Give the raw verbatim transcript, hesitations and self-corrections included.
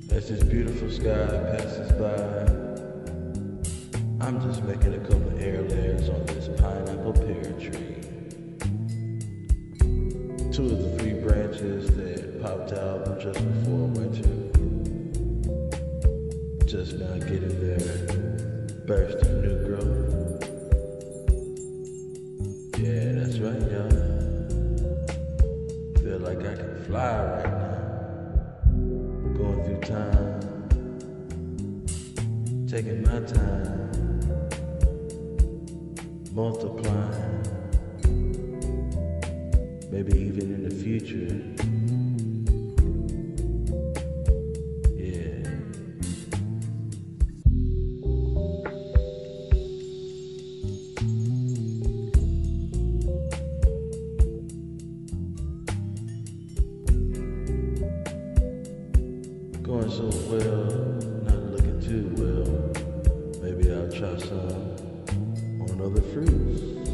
As this beautiful sky passes by, I'm just making a couple air layers on this pineapple pear tree. Two of the three branches that popped out just before winter, just now getting their burst of new growth. Yeah, that's right, y'all. Feel like I can fly right now. Going through time, taking my time, multiplying, maybe even in the future. Yeah. Going so well, not looking too well. Maybe I'll try some on other fruits.